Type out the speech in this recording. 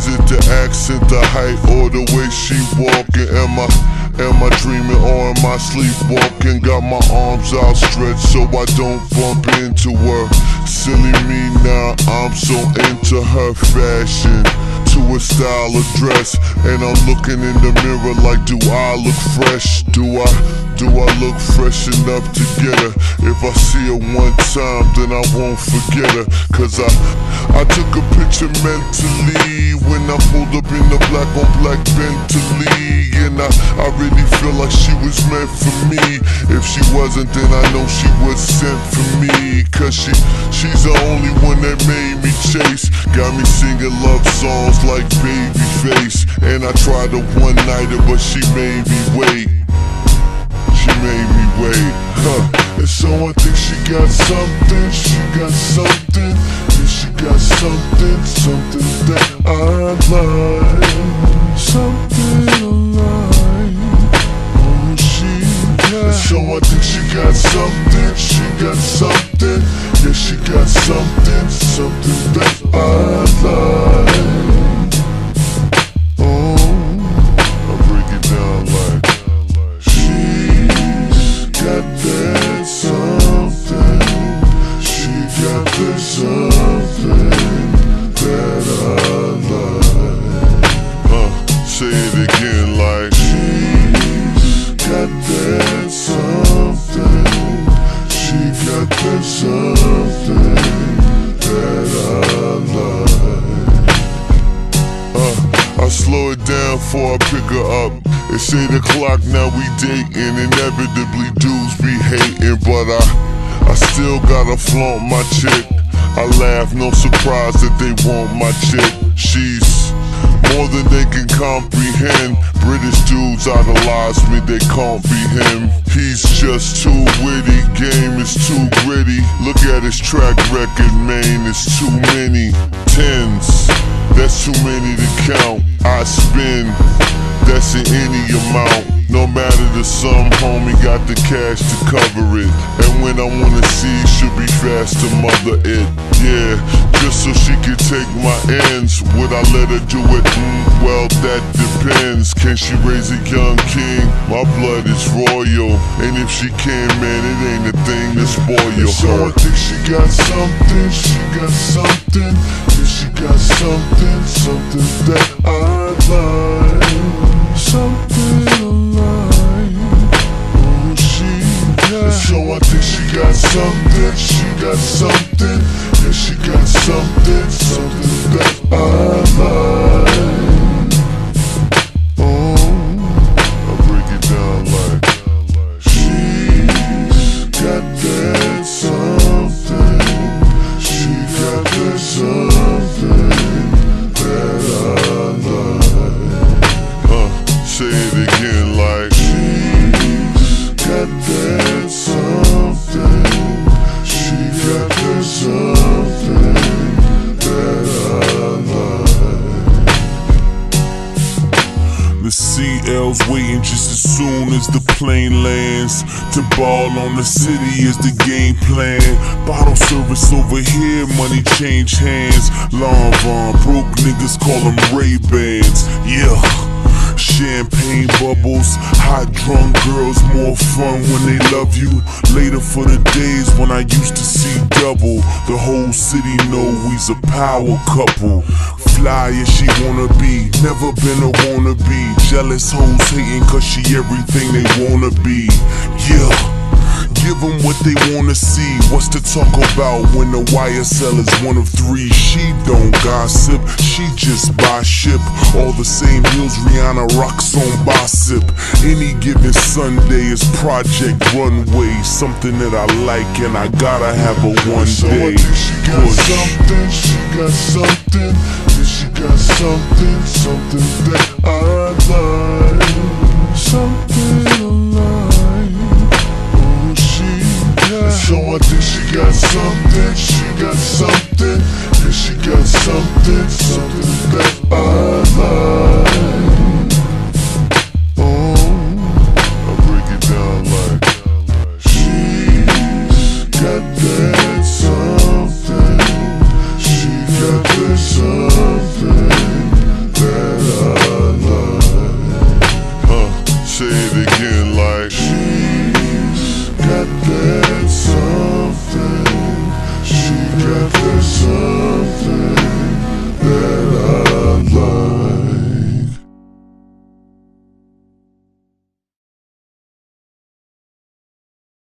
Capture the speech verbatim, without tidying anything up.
it the accent, the height, or the way she walking? Am I, am I dreaming or am I sleepwalking? Got my arms outstretched so I don't bump into her. Silly me now, I'm so into her fashion, to her style of dress, and I'm looking in the mirror like, do I look fresh? Do I, do I look fresh enough to get her? If I see her one time, then I won't forget her. Cause I, I took a picture mentally when I pulled up in the black on black Bentley, and I, I really feel like she was meant for me. If she wasn't, then I know she was sent for me. Cause she, she's the only one that made me chase. Got me singing love songs like Babyface, and I tried to one-nighter, but she made me wait. She made me wait, huh? And so I think she got something, she got something, yeah, she got something, something that I like, something I like. Oh, she got. And so I think she got something, she got something, yeah, she got something, something that I like. Something that I like. Uh, say it again like, she's got that something. She got that something that I like. Uh, I slow it down before I pick her up. It's eight o'clock now, we dating. Inevitably dudes be hating, but I I still gotta flaunt my chick. I laugh, no surprise that they want my chick. She's more than they can comprehend. British dudes idolize me, they can't be him. He's just too witty, game is too gritty. Look at his track record, man, it's too many tens. That's too many to count. I spin, that's in any amount. No matter the sum, homie, got the cash to cover it. And when I wanna see, she'll be fast to mother it. Yeah, just so she can take my ends. Would I let her do it? Mm, well, that depends. Can she raise a young king? My blood is royal, and if she can, man, it ain't a thing to spoil her. So I think she got something, she got something, yeah, she got something, something that I like, something I like. Oh, she got. So I think she got something, she got something, yeah, she got something, something that I like. Oh, I break it down like, she's got that something, she got that something that I like. Uh, say it again like, she's got that something, she got that something that I like. The C L's waiting just as soon as the plane lands. To ball on the city is the game plan. Bottle service over here, money change hands. Long Vaughn, broke niggas call them Ray-Bans. Yeah. Champagne bubbles, hot drunk girls, more fun when they love you. Later for the days when I used to see double. The whole city know we's a power couple. Fly as she wanna be, never been a wannabe. Jealous hoes hating cause she everything they wanna be. Yeah, give them what they wanna see. What's to talk about when the Y S L is one of three? She don't gossip, she just buy ship. All the same heels Rihanna rocks on Bossip. Any given Sunday is Project Runway. Something that I like and I gotta have a one so day I think she got push. something, she got something, yeah, she got something, something that I like, something I like. Oh, she got. So I think she got something, she got something, yeah, she got something, something